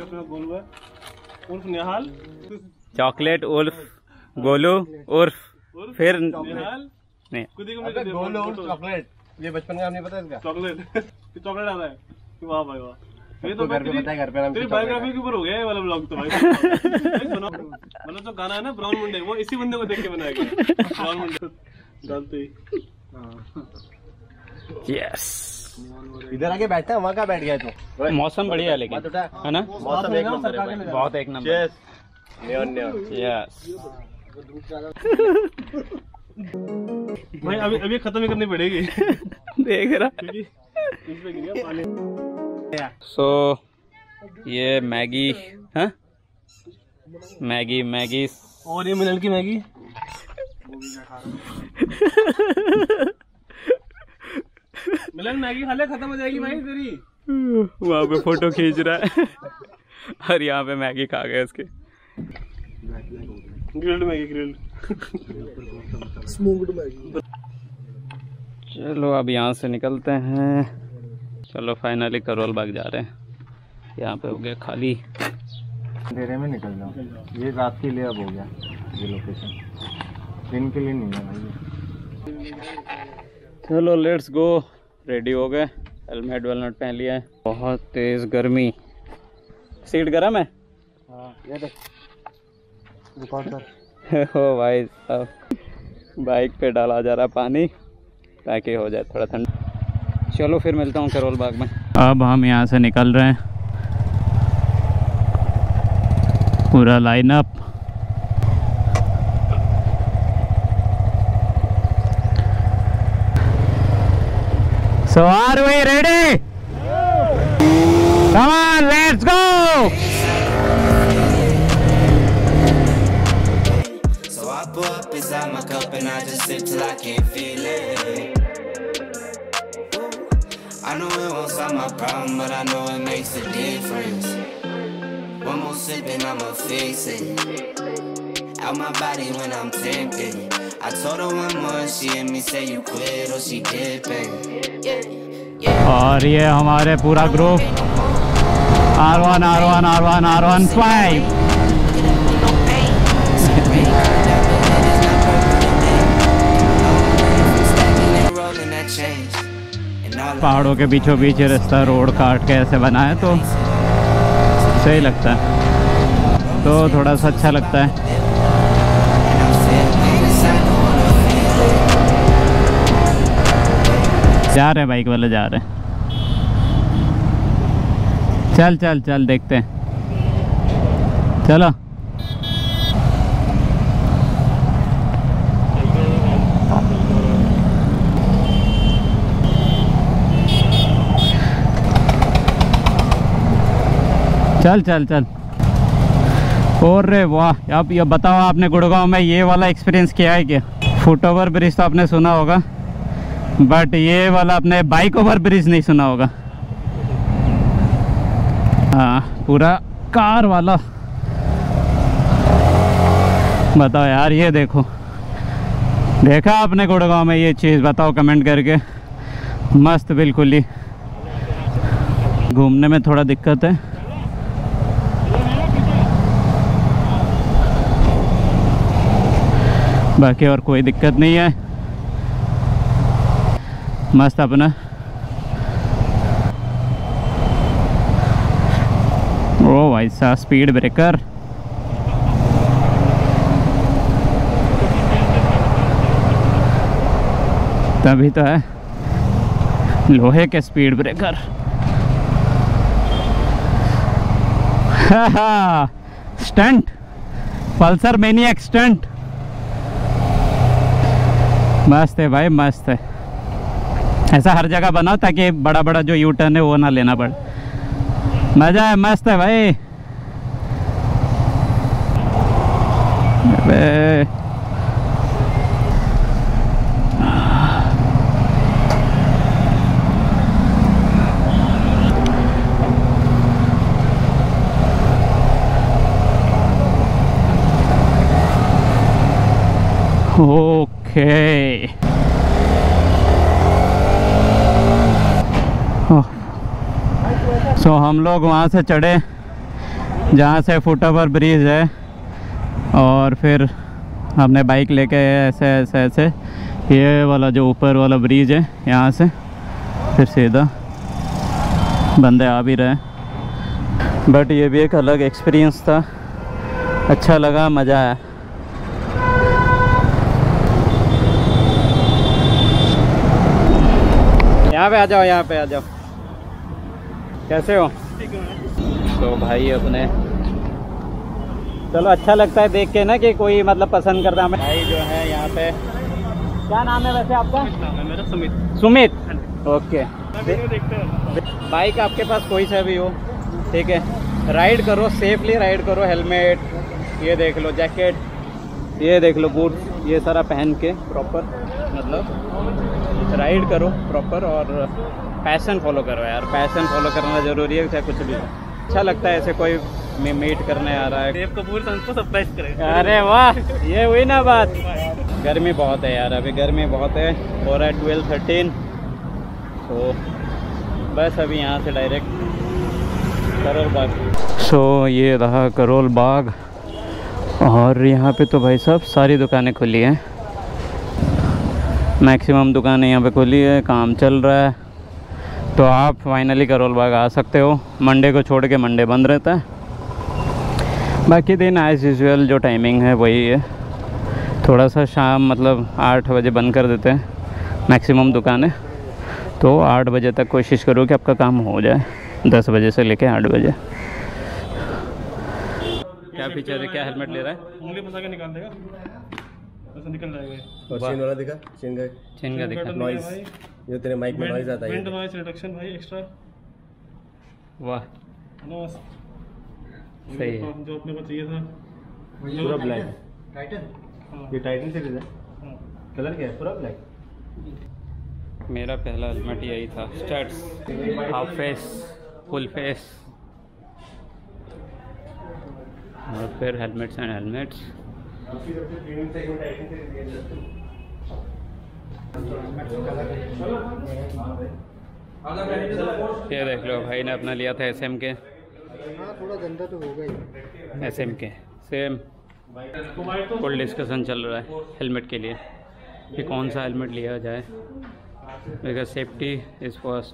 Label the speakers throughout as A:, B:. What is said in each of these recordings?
A: उर्फ निहाल,
B: चॉकलेट उर्फ गोलू उर्फ फिर
A: निहाल
B: नहीं
A: गोलू उर्फ चॉकलेट। ये बचपन का नहीं पता इसका चॉकलेट चॉकलेट आता है। वाह भाई वाह, ये तो घर पे पता है, घर पे तेरी बायोग्राफी के ऊपर हो गया ये वाला ब्लॉग तो भाई। सुनो मतलब जो गाना है ना ब्राउन मुंडे, वो इसी बंदे को देख के बनाया गया। ब्राउन मुंडे डालते ही।
B: यस,
A: इधर आके बैठता है, वहाँ का बैठ गया तू।
B: मौसम बढ़िया है लेकिन है ना,
A: मौसम एक नंबर है भाई,
B: बहुत एक नंबर। यस
A: भाई अभी खत्म ही करनी पड़ेगी।
B: देख रहा
A: क्योंकि इसमें गिर गया पानी।
B: सो ये मैगी है, मैगी
A: और ये मिनल की मैगी। मिलन मैगी खा ले, खत्म हो जाएगी भाई तेरी।
B: वहाँ पे फोटो खींच रहा है और यहाँ पे मैगी खा गए इसके।
A: Grilled Maggi, grilled smoked Maggi.
B: चलो अब यहाँ से निकलते हैं। चलो फाइनली करोल बाग जा रहे हैं। यहाँ पे हो गया खाली,
A: अंधेरे में निकल जाओ। ये रात के लिए अब हो गया ये लोकेशन, दिन के लिए नहीं है भाई।
B: चलो लेट्स गो। रेडी हो गए, हेलमेट वेलमेट पहन लिया है। बहुत तेज गर्मी, सीट गर्म है।
A: हाँ ये देख रिकॉर्ड कर।
B: हो भाई साहब, बाइक पे डाला जा रहा पानी ताकि हो जाए थोड़ा ठंडा। चलो फिर मिलता हूँ करोल बाग में। अब हम यहाँ से निकल रहे हैं, पूरा lineup. So are we ready? Come on, let's go!
C: So I pour up inside my cup and I just sip till I can't feel it. I know it won't solve my problem, but I know it makes a difference. One more sip and I'ma fix it. Out my body when I'm tempted. I told her one more, she and me say you quit or she dipping.
B: और ये हमारे पूरा group R1 पहाड़ों के बीचों बीच रास्ता road काट के ऐसे बनाया तो सही लगता है, तो थोड़ा सा अच्छा लगता है। जा रहे हैं, बाइक वाले जा रहे हैं। चल चल चल देखते हैं, चलो। चल चल चल। और रे वाह, अब ये बताओ आपने गुड़गांव में ये वाला एक्सपीरियंस किया है क्या? फुट ओवर ब्रिज तो आपने सुना होगा, बट ये वाला अपने बाइक ओवर ब्रिज नहीं सुना होगा। हाँ, पूरा कार वाला। बताओ यार, ये देखो, देखा आपने गुड़गांव में ये चीज़? बताओ कमेंट करके। मस्त बिल्कुल ही। घूमने में थोड़ा दिक्कत है, बाकी और कोई दिक्कत नहीं है। मस्त अपना। ओ भाई साहब, स्पीड ब्रेकर। तभी तो है लोहे के speed breaker. Stunt, Pulsar maniac stunt. मस्त है भाई, मस्त है। ऐसा हर जगह बनाओ ताकि बड़ा बड़ा जो यू टर्न है वो ना लेना पड़े। मज़ा है, मस्त है भाई। ओके, सो हम लोग वहाँ से चढ़े जहाँ से फुट ओवर ब्रिज है और फिर हमने बाइक लेके ऐसे ऐसे ऐसे ये वाला जो ऊपर वाला ब्रिज है यहाँ से फिर सीधा बंदे आ भी रहे। बट ये भी एक अलग एक्सपीरियंस था, अच्छा लगा, मज़ा आया। यहाँ पे आ जाओ, यहाँ पे आ जाओ। कैसे हो? तो भाई अपने चलो अच्छा लगता है देख के ना कि कोई मतलब पसंद करता है। भाई जो है यहाँ पे, क्या नाम है वैसे आपका?
A: मेरा सुमित।
B: सुमित, ओके।
A: देखते हैं
B: बाइक आपके पास कोई सा भी हो, ठीक है, राइड करो, सेफली राइड करो। हेलमेट ये देख लो, जैकेट ये देख लो, बूट ये सारा पहन के प्रॉपर मतलब राइड करो प्रॉपर। और पैशन फॉलो करो यार, पैशन फॉलो करना ज़रूरी है, चाहे कुछ भी हो। अच्छा लगता है ऐसे कोई मीट करने आ रहा है।
A: देव कपूर हमको सरप्राइज करेगा।
B: अरे वाह, ये हुई ना बात। गर्मी बहुत है यार, अभी गर्मी बहुत है। हो रहा है 12-13, तो बस अभी यहाँ से डायरेक्ट करोल बाग। सो ये रहा करोल बाग। और यहाँ पे तो भाई साहब सारी दुकानें खुली हैं, मैक्सिमम दुकानें यहाँ पे खुली है, काम चल रहा है। तो आप फाइनली करोल बाग आ सकते हो। मंडे को छोड़ के मंडे बंद रहता है, बाकी दिन एज यूजुअल जो टाइमिंग है वही है। थोड़ा सा शाम मतलब 8 बजे बंद कर देते हैं मैक्सिमम दुकानें। तो 8 बजे तक कोशिश करो कि आपका काम हो जाए, 10 बजे से लेके 8 बजे। क्या फीचर है, क्या हेलमेट ले रहा है?
A: उंगली फंसा के निकाल देगा, ऐसे निकल जाएगा।
D: और चेन वाला दिखा, चेन का
B: दिखा,
D: नॉइज, ये तेरे माइक में नॉइज आता है।
A: विंड नॉइज रिडक्शन भाई एक्स्ट्रा।
B: वाह
A: नॉइस
B: सही है।
A: जो अपने को चाहिए था।
D: पूरा ब्लैक टाइटन, ये टाइटन सीरीज है। कलर क्या है? पूरा ब्लैक।
B: मेरा पहला हेलमेट यही था, Studds, half face, full face, और फिर हेलमेट्स एंड हेलमेट्स। ये देख लो, भाई ने अपना लिया था SM के।
D: थोड़ा गंदा तो होगा ही।
B: SM के सेम फुल डिस्कशन चल रहा है हेलमेट के लिए कि कौन सा हेलमेट लिया जाए, बिकॉज सेफ्टी इज़ फर्स्ट।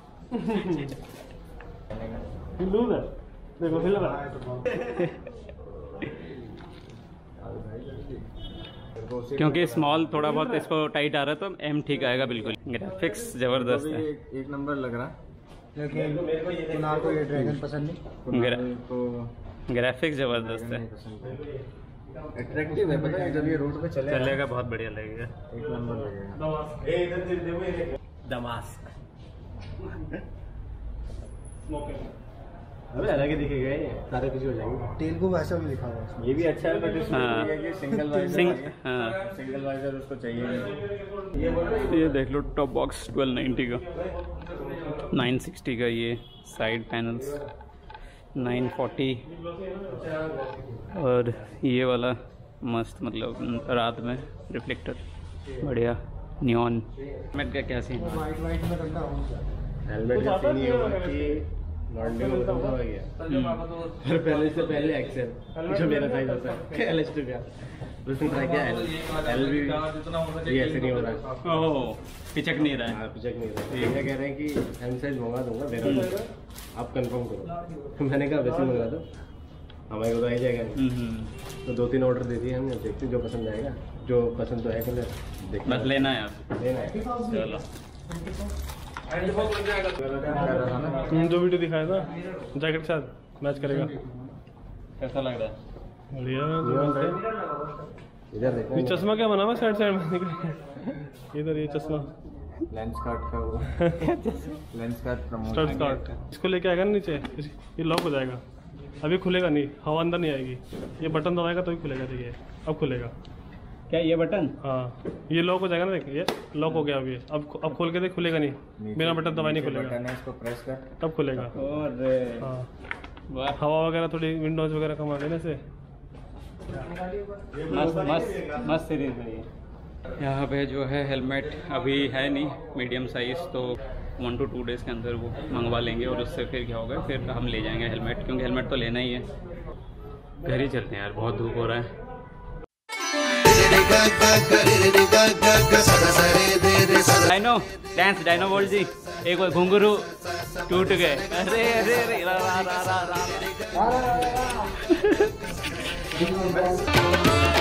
A: देखो फिर
B: क्योंकि स्मॉल थोड़ा बहुत इसको टाइट आ रहा है, तो M ठीक आएगा बिल्कुल। ग्राफिक्स ज़बरदस्त है,
D: एक नंबर लग रहा। लेकिन कुणाल को ये ड्रैगन पसंद नहीं, तो
B: ग्राफिक्स ज़बरदस्त है,
D: अट्रैक्टिव है। पता है जब ये रोड पे
B: चलेगा बहुत बढ़िया लगेगा,
D: एक नंबर लगेगा।
B: दमास।
D: अबे अलग ही दिखेगा, ये सारे कुछ हो जाएंगे। टेल को वैसा भी लिखा हुआ है, ये भी अच्छा है। बट इसमें सिंगल वाइजर, सिंगल वाइजर उसको चाहिए।
B: ये देख लो टॉप बॉक्स 1290 का, 960 का ये साइड पैनल्स 940, और ये वाला मस्त मतलब रात में रिफ्लेक्टर बढ़िया नियॉन। हेलमेट का क्या सीन?
D: वाइट में रखना हेलमेट का सीन ये हुआ कि लॉन्डे में खत्म हो गया, पर पहले से पहले एक्सेल जो मेरा साइज होता है LH2 का, उसने ट्राई किया L भी, ये ऐसे नहीं हो रहा है।
B: ओह पिचक नहीं रहा है।
D: हाँ पिचक नहीं रहा है। ये कह रहे हैं कि M साइज मंगा दूंगा मेरा, आप कंफर्म करो। मैंने कहा वैसे मंगा दो, हमारे को तो आ ही जाएगा। तो 2-3 ऑर्डर दे दिए हमने, देखते जो पसंद आएगा। जो पसंद तो है कलर देखना,
B: बस लेना है आप,
D: लेना है।
B: चलो।
A: जो वीडियो दिखाया था जैकेट के साथ मैच करेगा।
B: कैसा लग रहा है?
A: बढ़िया।
D: इधर देखो,
A: ये चश्मा क्या बना हुआ साइड साइड में निकले इधर, ये चश्मा
D: लेंस कार्ड का वो lens card promotion
A: stud card, इसको लेके आएगा ना नीचे, ये लॉक हो जाएगा। अभी खुलेगा नहीं, हवा अंदर नहीं आएगी। ये बटन दबाएगा तो ही खुलेगा। देखिए अब खुलेगा।
B: क्या ये बटन?
A: हाँ ये लॉक हो जाएगा ना, देखिए ये लॉक हो गया। अभी अब खोल के देख, खुलेगा नहीं, बिना बटन दबाए नहीं खुलेगा।
D: बटन है, इसको प्रेस कर
A: तब खुलेगा।
B: और
A: हाँ
B: वाह,
A: हवा वगैरह थोड़ी विंडोज वगैरह कम आ गई ना से।
B: मस्त मस्त मस्त सीरीज है ये। यहाँ पे जो है हेलमेट अभी है नहीं, मीडियम साइज़, तो 1 to 2 डेज़ के अंदर वो मंगवा लेंगे और उससे फिर क्या होगा, फिर हम ले जाएंगे हेलमेट, क्योंकि हेलमेट तो लेना ही है। घर ही चलते हैं यार, बहुत धूप हो रहा है। डायनो डांस, डायनो बोल जी, एक बार घुंघरू टूट गए। अरे अरे अरे रा रा रा रा रा।